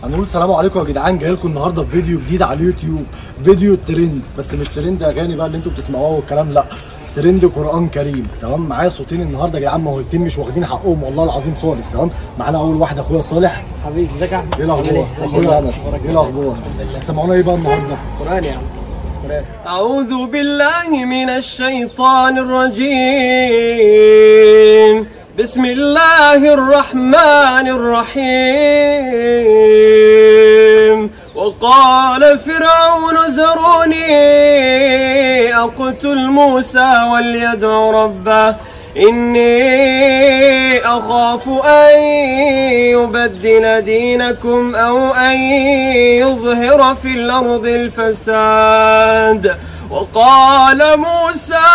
هنقول سلام عليكم يا جدعان. جاي لكم النهارده في فيديو جديد على اليوتيوب، فيديو ترند، بس مش ترند اغاني بقى اللي انتوا بتسمعوها والكلام، لا، ترند قران كريم. تمام، معايا صوتين النهارده يا جدعان موهبتين مش واخدين حقهم والله العظيم خالص. تمام، معانا اول واحد اخويا صالح. حبيبي ازيك يا احمد؟ ايه الاخبار؟ اخويا انس، ايه الاخبار؟ سمعونا ايه بقى النهارده؟ قران يا عم. أعوذ بالله من الشيطان الرجيم. بسم الله الرحمن الرحيم. وقال فرعون ذروني أقتل موسى وليدع ربه إني أخاف أن يبدل دينكم أو أن يظهر في الأرض الفساد. وقال موسى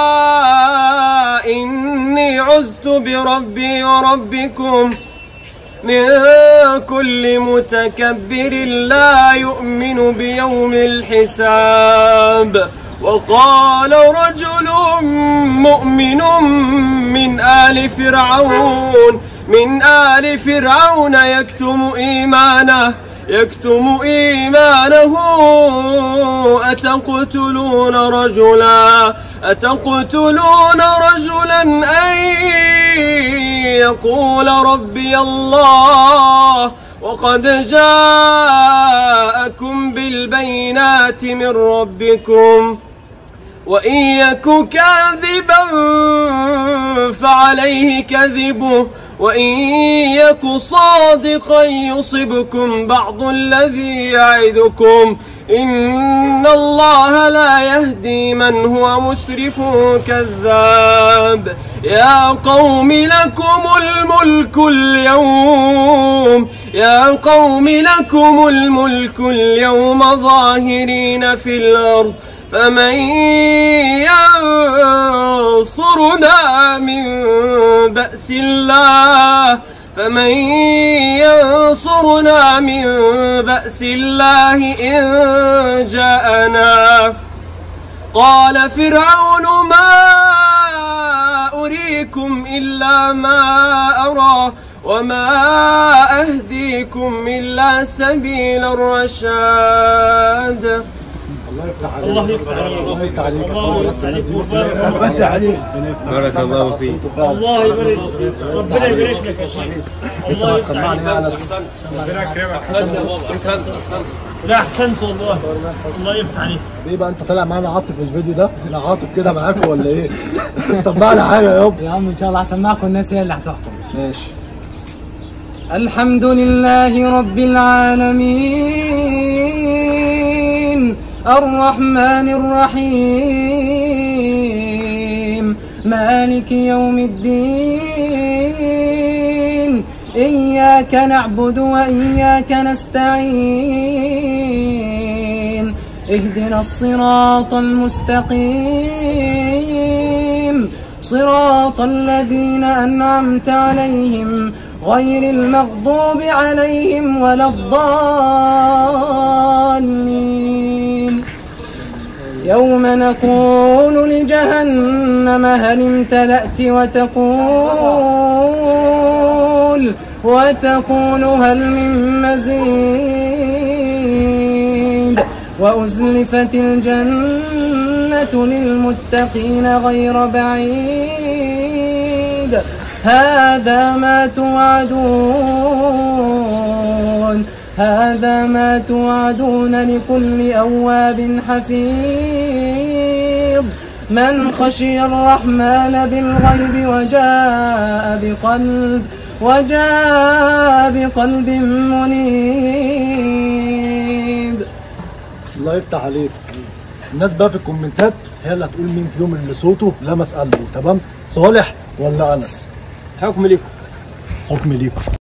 إني عذت بربي وربكم من كل متكبر لا يؤمن بيوم الحساب. وقال رجل مؤمن من آل فرعون يكتم إيمانه أتقتلون رجلا أن يقول ربي الله وقد جاءكم بالبينات من ربكم وإن يك كاذبا فعليه كذبه وإن يك صادقا يصبكم بعض الذي يعدكم إن الله لا يهدي من هو مسرف كذاب. يا قوم لكم الملك اليوم ظاهرين في الأرض فمن ينصرنا من بأس الله إن جاءنا. قال فرعون ما أريكم إلا ما أرى وما أهديكم إلا سبيل الرشاد. الله يفتح عليك. الله يفتح عليك. الله يفتح عليك. بارك الله فيك. الله يبارك فيك. ربنا يبارك لك يا شيخ. الله يفتح عليك. ربنا يكرمك. احسنت. لا احسنت والله. الله يفتح عليك. ايه بقى انت طالع معانا عاطف في الفيديو ده؟ انا عاطف كده معاكم ولا ايه؟ سمعنا حاجه يابا. يا عم ان شاء الله هسمعكم، الناس هي اللي هتحكم. ماشي. الحمد لله رب العالمين الرحمن الرحيم مالك يوم الدين إياك نعبد وإياك نستعين اهدنا الصراط المستقيم صراط الذين أنعمت عليهم غير المغضوب عليهم ولا الضالين. يوم نقول لجهنم هل امتلأت وتقول هل من مزيد وأزلفت الجنة للمتقين غير بعيد هذا ما توعدون لكل أواب حفيظ من خشي الرحمن بالغيب وجاء بقلب منيب. الله يفتح عليك. الناس بقى في الكومنتات هي اللي هتقول مين فيهم اللي صوته لمس قلبه. تمام، صالح ولا انس؟ حكم ليكم.